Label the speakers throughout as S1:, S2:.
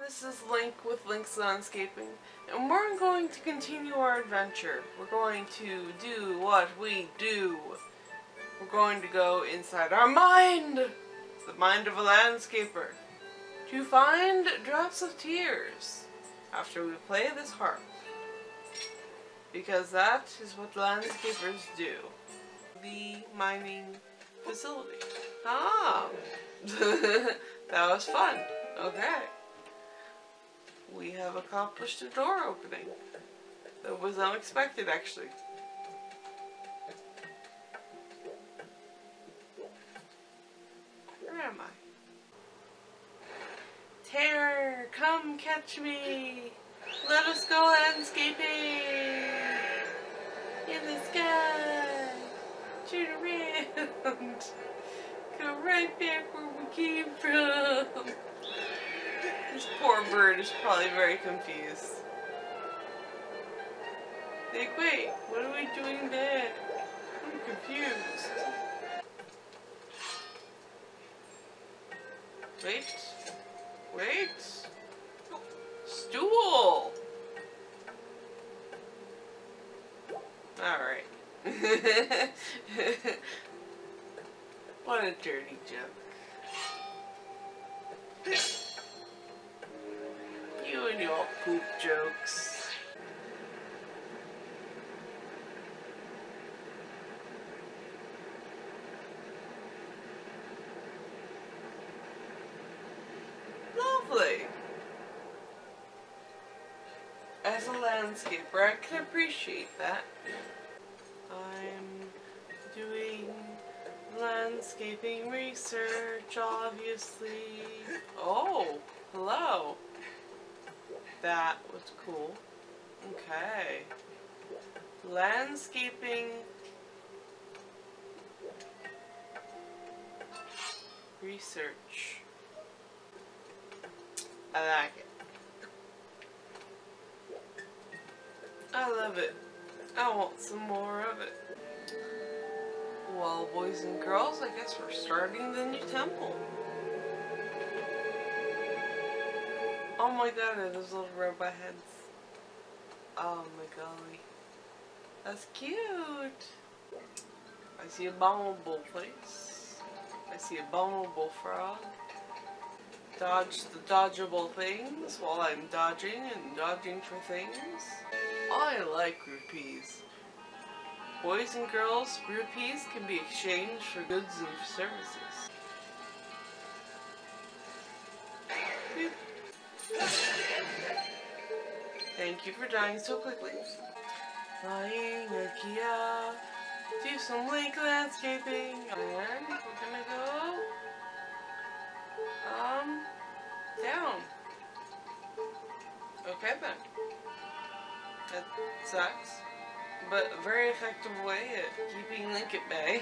S1: this is Link with Link's Landscaping, and we're going to continue our adventure. We're going to do what we do. We're going to go inside our mind, the mind of a landscaper, to find drops of tears after we play this harp. Because that is what landscapers do. The mining facility. Ah! That was fun. Okay. We have accomplished a door opening. That was unexpected, actually. Where am I? Terror, come catch me! Let us go landscaping! In the sky! Turn around! Go right back where we came from! This poor bird is probably very confused. Like, wait, what are we doing there? I'm confused. Wait. Wait. Stool! Alright. What a dirty joke. You and your poop jokes. Lovely. As a landscaper, I can appreciate that. I'm doing landscaping research, obviously. Oh, hello. That was cool. Okay. Landscaping research. I like it. I love it. I want some more of it. Well, boys and girls, I guess we're starting the new temple. Oh my god, are those little robot heads? Oh my golly. That's cute. I see a abominable place. I see a abominable frog. Dodge the dodgeable things while I'm dodging and dodging for things. I like rupees. Boys and girls, rupees can be exchanged for goods and services. Boop. Thank you for dying so quickly. Flying a Kia, do some Link landscaping, and we're gonna go down. Okay then. That sucks, but a very effective way at keeping Link at bay.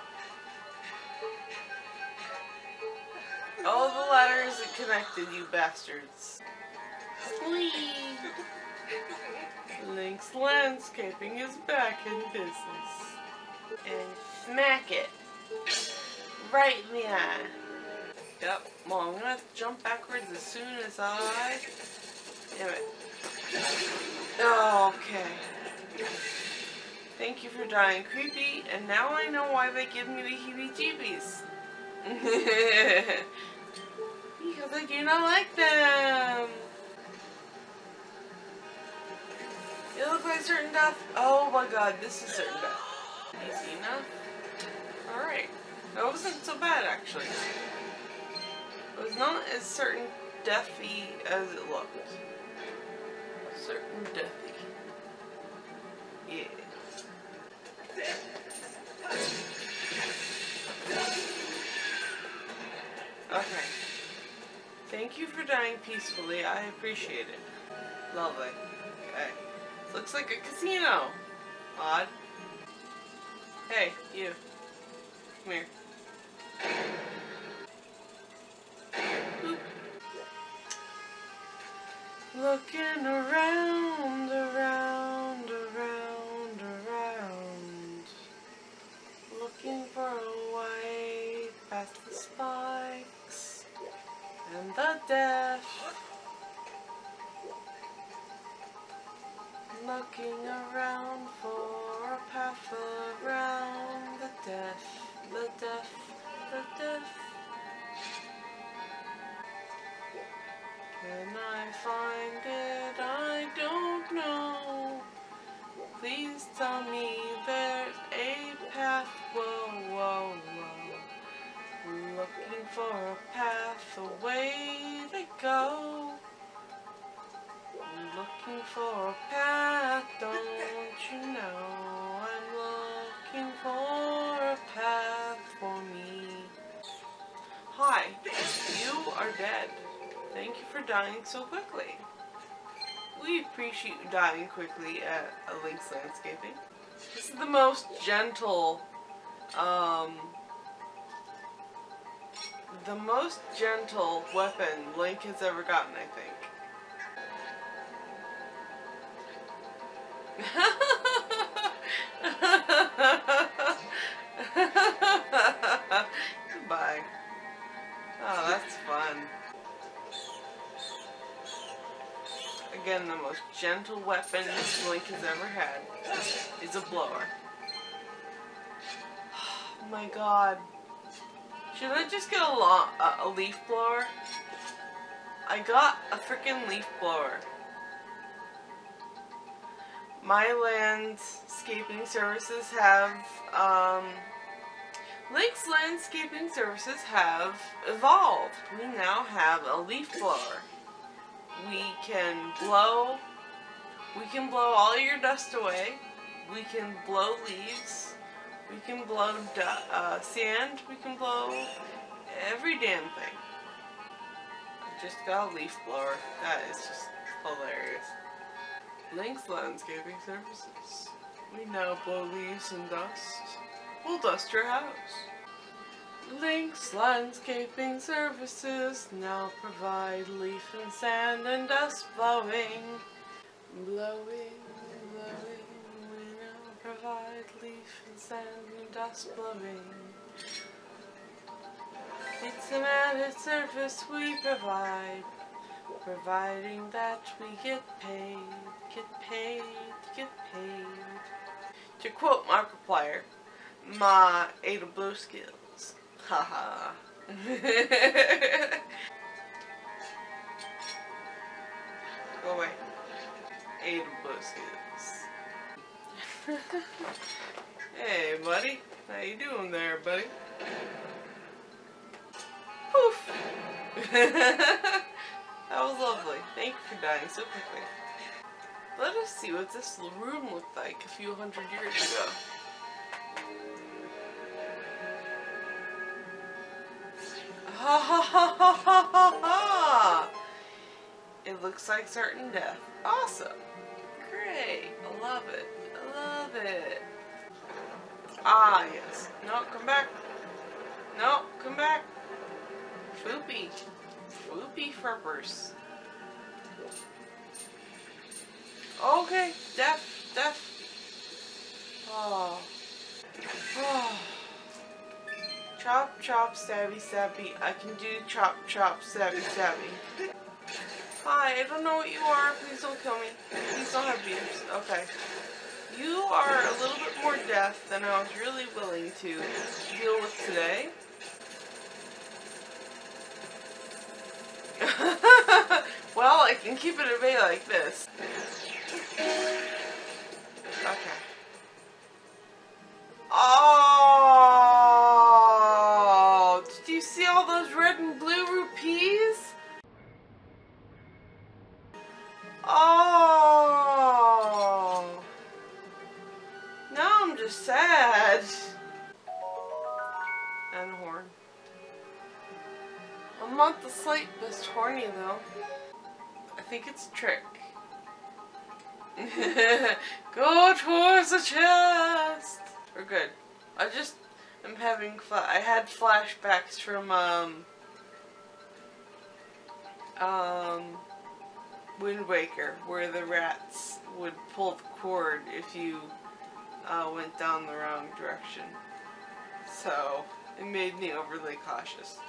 S1: Oh, the ladder isn't connected, you bastards. Whee! Link's Landscaping is back in business. And smack it. Right in the eye. Yep, well, I'm gonna have to jump backwards as soon as I... Damn it. Oh, okay. Thank you for dying, creepy, and now I know why they give me the heebie-jeebies. Because I do not like them. It looks like certain death. Oh my god, this is certain death. Easy enough. Alright. That wasn't so bad, actually. It was not as certain deathy as it looked. Certain deathy. Yeah. Okay. Thank you for dying peacefully. I appreciate it. Lovely. Okay. Looks like a casino. Odd. Hey, you. Come here. Boop. Looking around, around, around, around. Looking for a way past the spikes and the death looking around for a path around the death, the death, the death. Can I find it? I don't know. Please tell me there's a path. Whoa, whoa, whoa. Looking for a path, a way to go. Looking for a path, don't you know? I'm looking for a path for me. Hi, you are dead. Thank you for dying so quickly. We appreciate you dying quickly at Link's Landscaping. This is the most gentle, weapon Link has ever gotten, I think. Goodbye. Oh, that's fun. Again, the most gentle weapon Link has ever had is a blower. Oh my god. Should I just get a leaf blower? I got a freaking leaf blower. My landscaping services have, Link's Landscaping Services have evolved. We now have a leaf blower. We can blow all your dust away. We can blow leaves. We can blow sand. We can blow every damn thing. I just got a leaf blower. That is just hilarious. Link's Landscaping Services. We now blow leaves and dust. We'll dust your house. Link's Landscaping Services now provide leaf and sand and dust blowing. Blowing, blowing. We now provide leaf and sand and dust blowing. It's an added service we provide, providing that we get paid, get paid, get paid. To quote Markiplier, my Ada Blue skills. Haha. Go away. Ada Blue skills. Hey, buddy. How you doing there, buddy? Poof. That was lovely. Thank you for dying so quickly. Let us see what this room looked like a few hundred years ago. Ha ha ha ha ha ha ha! It looks like certain death. Awesome. Great. I love it. I love it. Ah, yes. No, come back. No, come back. Foopy. Foopy furpers. Okay. Death. Death. Oh. Oh. Chop, chop, stabby, stabby. I can do chop, chop, stabby, stabby. Hi, I don't know what you are. Please don't kill me. Please don't have beams. Okay. You are a little bit more death than I was really willing to deal with today. Well, I can keep it at bay like this. Okay. Oh! Did you see all those red and blue rupees? Oh! Now I'm just sad. And horn. I'm not the slightest horny though. I think it's a trick. Go towards the chest. We're good. I just am having I had flashbacks from Wind Waker, where the rats would pull the cord if you went down the wrong direction. So it made me overly cautious.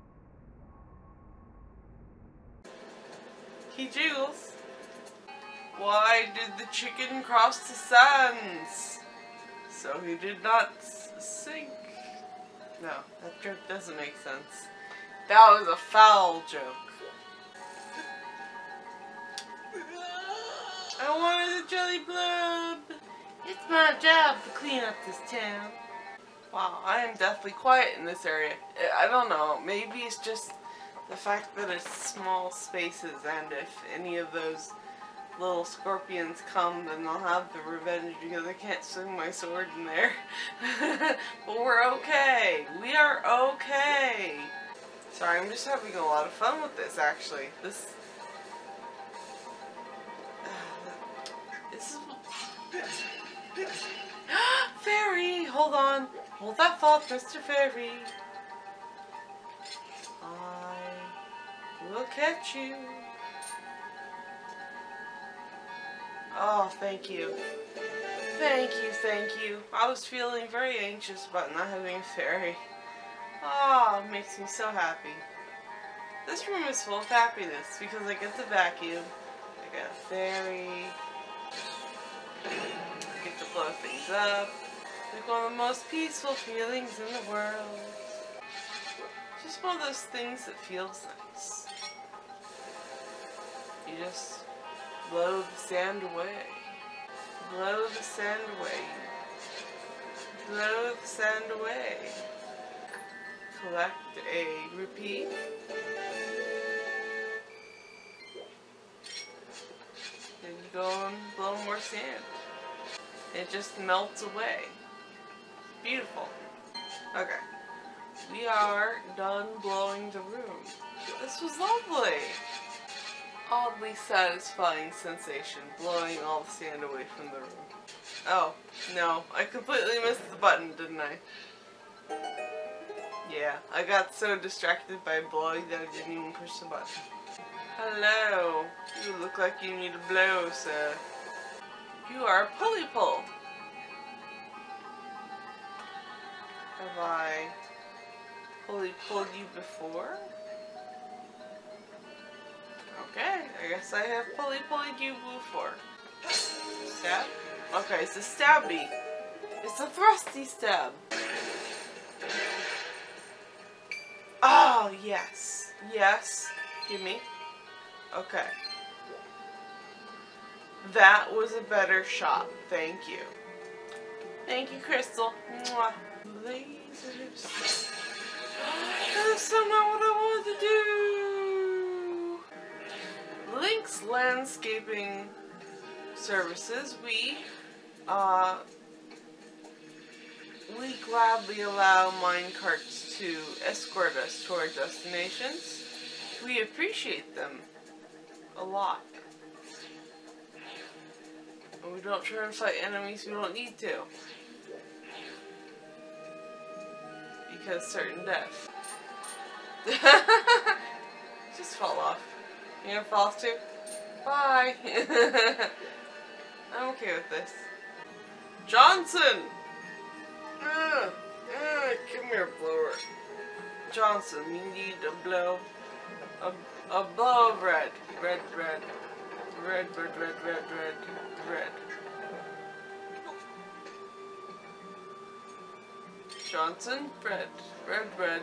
S1: He jiggles. Why did the chicken cross the sands? So he did not sink. No, that joke doesn't make sense. That was a foul joke. I wanted a jelly blob. It's my job to clean up this town. Wow, I am deathly quiet in this area. I don't know, maybe it's just the fact that it's small spaces, and if any of those little scorpions come, then they'll have the revenge because I can't swing my sword in there. But we're okay. We are okay. Sorry, I'm just having a lot of fun with this, actually. This is... Fairy! Hold on. Hold that thought, Mr. Fairy. I will catch you. Oh, thank you. Thank you, thank you. I was feeling very anxious about not having a fairy. Oh, it makes me so happy. This room is full of happiness because I get to vacuum. I got a fairy. I get to blow things up. Like one of the most peaceful feelings in the world. Just one of those things that feels nice. You just blow the sand away. Blow the sand away. Blow the sand away. Collect a repeat. Then you go and blow more sand. It just melts away. Beautiful. Okay. We are done blowing the room. This was lovely. Oddly satisfying sensation, blowing all the sand away from the room. Oh, no. I completely missed the button, didn't I? Yeah, I got so distracted by blowing that I didn't even push the button. Hello. You look like you need a blow, sir. You are a pulley pull. Have I pulley pulled you before? Okay, I guess I have pulley pulled you before. Stab? Okay, it's a stabby. It's a thrusty stab. Oh, yes. Yes. Gimme. Okay. That was a better shot. Thank you. Thank you, Crystal. Mwah. Lasers. That's not what I wanted to do. Link's Landscaping Services. We gladly allow minecarts to escort us to our destinations. We appreciate them a lot. And we don't try and fight enemies we don't need to. Because certain death. Just fall off. You gonna fall off too? Bye! I'm okay with this. Johnson! Come here, blower. Johnson, you need a blow. A blow of red. Red. Johnson, red. Red.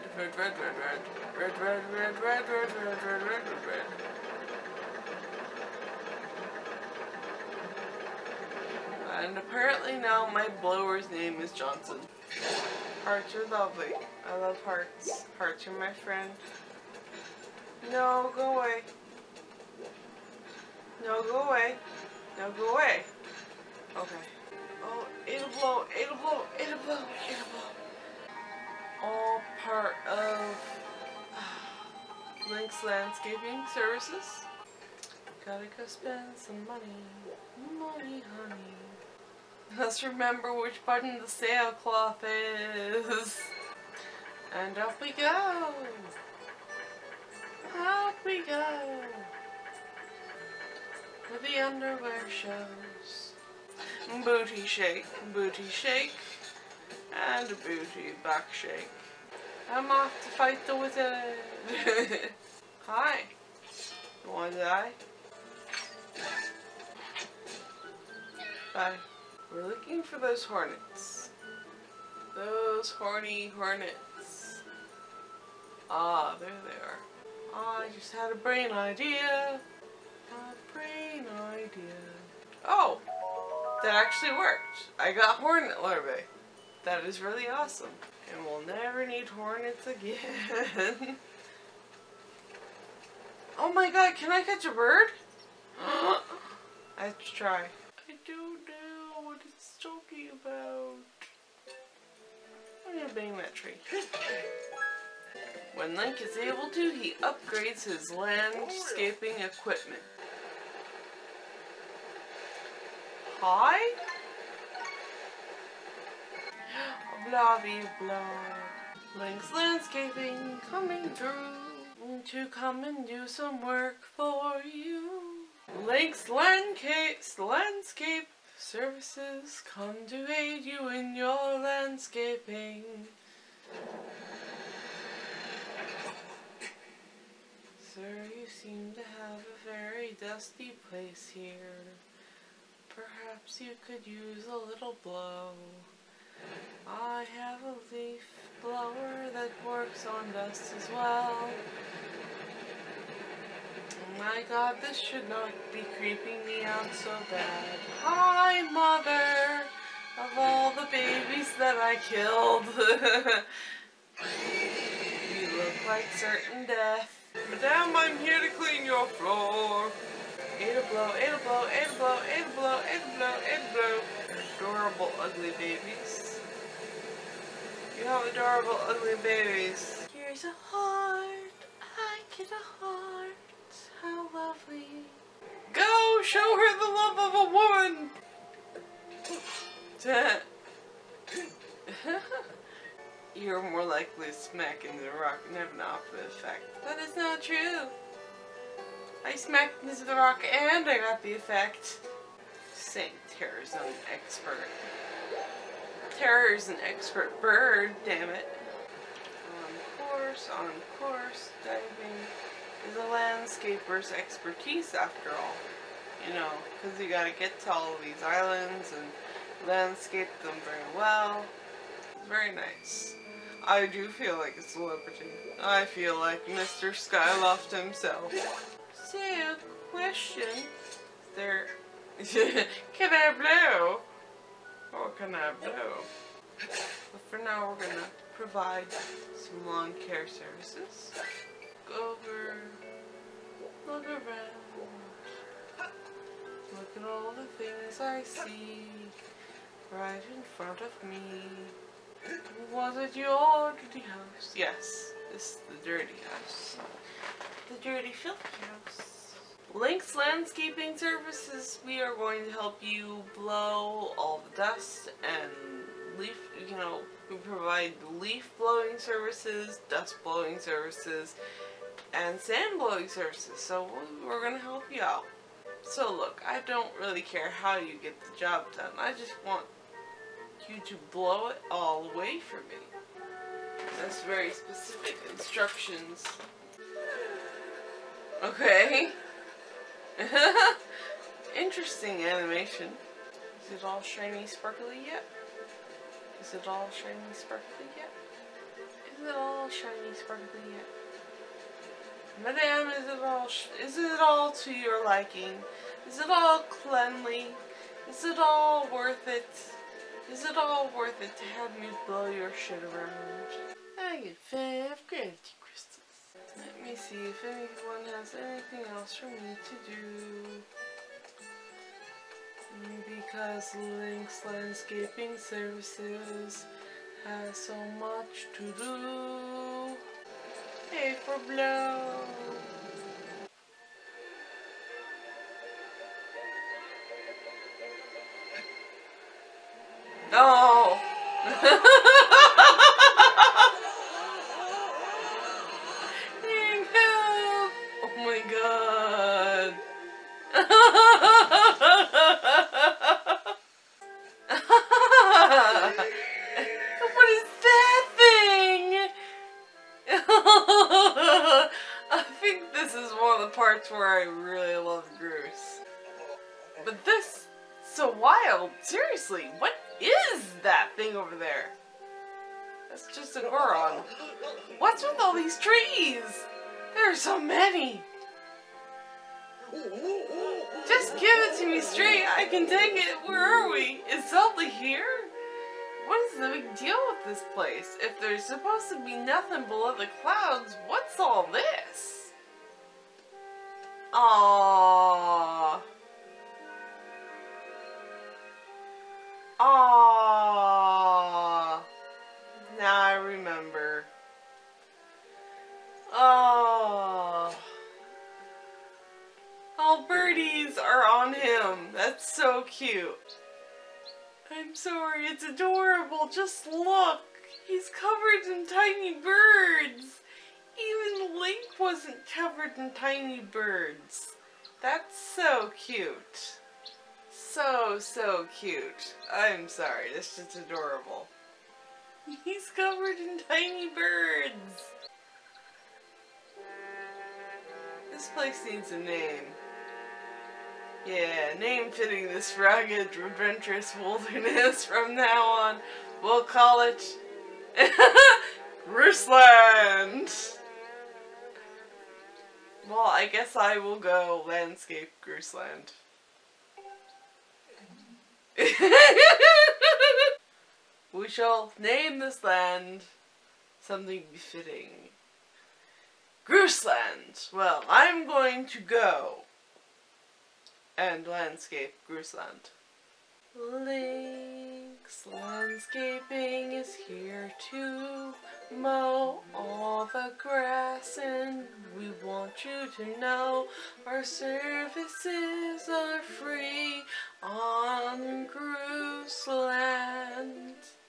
S1: And apparently now my blower's name is Johnson. Hearts are lovely. I love hearts. Hearts are my friend. No, go away. No, go away. No, go away. Okay. Oh, it'll blow. All part of Link's Landscaping Services. Gotta go spend some money. Money, honey. Let's remember which button the sailcloth is. And up we go. Up we go. Where the underwear shows. Booty shake, and a booty back shake. I'm off to fight the wizard. Hi. You wanna die? Bye. We're looking for those hornets. Those horny hornets. Ah, there they are. I just had a brain idea. A brain idea. Oh! That actually worked. I got hornet larvae. That is really awesome. And we'll never need hornets again. Oh my god, can I catch a bird? I have to try. I don't know what it's talking about. I'm gonna bang that tree. When Link is able to, he upgrades his landscaping equipment. Hi? Blobby blob. Link's landscaping coming through to come and do some work for you. Link's landscape services come to aid you in your landscaping. Sir, you seem to have a very dusty place here. Perhaps you could use a little blow. I have a leaf blower that works on dust as well. My god, this should not be creeping me out so bad. Hi, mother of all the babies that I killed. You look like certain death. Madame, I'm here to clean your floor. Aid a blow, aid a blow, aid a blow, aid a blow, aid a blow, aid a blow. Adorable, ugly babies. You have adorable, ugly babies. Here's a heart. I get a heart. How lovely. Go show her the love of a woman. You're more likely to smack into the rock and have an opposite effect. That is not true. I smacked into the rock and I got the effect. Saying Terror's an expert. Terror's an expert bird, damn it. On course, diving is a landscaper's expertise after all. You know, because you gotta get to all of these islands and landscape them very well. It's very nice. I do feel like a celebrity. I feel like Mr. Skyloft himself. So, question. There. Can I blow? Or can I blow? But for now, we're gonna provide some lawn care services. Go over. Look around. Look at all the things I see right in front of me. Was it your dirty house? Yes, this is the dirty house. The dirty, filthy house. Link's Landscaping Services, we are going to help you blow all the dust and leaf, you know, we provide leaf blowing services, dust blowing services, and sand blowing services. So we're going to help you out. So look, I don't really care how you get the job done. I just want you to blow it all away from me. That's very specific instructions. Okay. Interesting animation. Is it all shiny sparkly yet? Is it all shiny sparkly yet? Is it all shiny sparkly yet? Madame, is it all to your liking? Is it all cleanly? Is it all worth it? Is it all worth it to have me blow your shit around? I get 5 gravity crystals. Let me see if anyone has anything else for me to do. Because Link's Landscaping Services has so much to do. Hey for blow. No. Oh my god. What is that thing? I think this is one of the parts where I really love Groose. But this so wild. Seriously, what is that thing over there? That's just a Goron. What's with all these trees? There are so many. Just give it to me straight. I can take it. Where are we? Is Zelda here? What is the big deal with this place? If there's supposed to be nothing below the clouds, what's all this? Aww. Aww. Now I remember. Oh. All birdies are on him. That's so cute. I'm sorry, it's adorable. Just look. He's covered in tiny birds. Even Link wasn't covered in tiny birds. That's so cute. So cute. I'm sorry, that's just adorable. He's covered in tiny birds. This place needs a name. Yeah, name fitting this rugged, adventurous wilderness from now on. We'll call it Graceland. Well, I guess I will go Landscape Graceland. We shall name this land something befitting. Graceland. Well, I'm going to go and landscape Graceland. Link's Landscaping is here to mow all the grass, and we want you to know our services are free on Graceland.